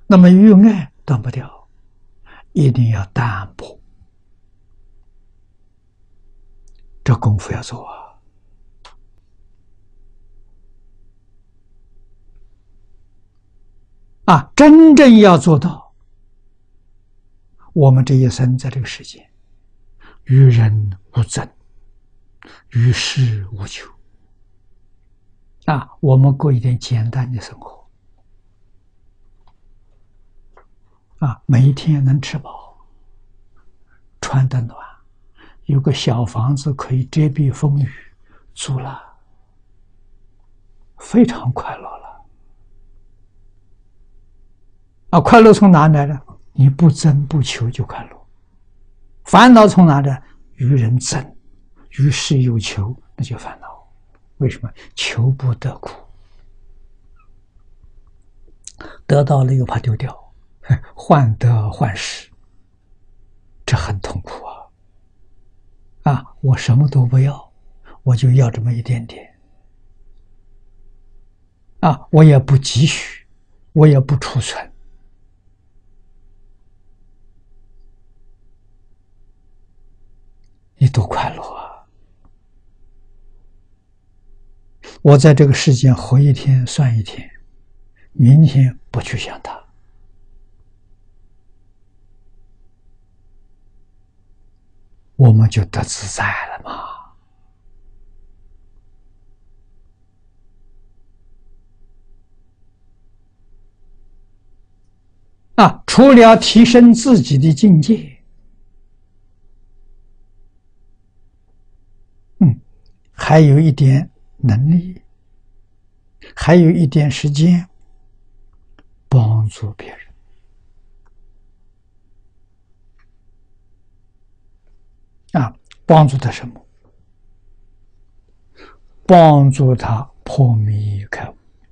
那么欲爱断不掉，一定要淡泊，这功夫要做真正要做到，我们这一生在这个世界，与人无争，与世无求我们过一点简单的生活每一天能吃饱，穿得暖，有个小房子可以遮蔽风雨，足了，非常快乐了。快乐从哪来的？你不争不求就快乐。烦恼从哪来？与人争，与世有求，那就烦恼。为什么？求不得苦，得到了又怕丢掉，患得患失，这很痛苦我什么都不要，我就要这么一点点我也不积蓄，我也不储存，你多快乐我在这个世间活一天算一天，明天不去想它，我们就得自在了嘛。除了提升自己的境界，还有一点能力，还有一点时间，帮助别人帮助他什么？帮助他破迷开悟。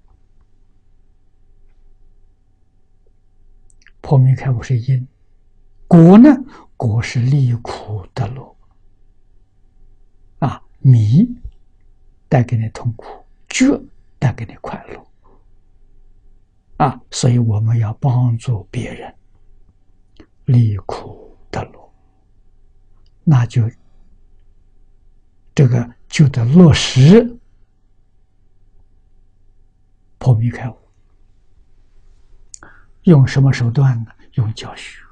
破迷开悟是因，果呢？果是离苦得乐迷带给你痛苦，觉带给你快乐所以我们要帮助别人离苦得乐，那就这个就得落实破迷开悟。用什么手段呢？用教学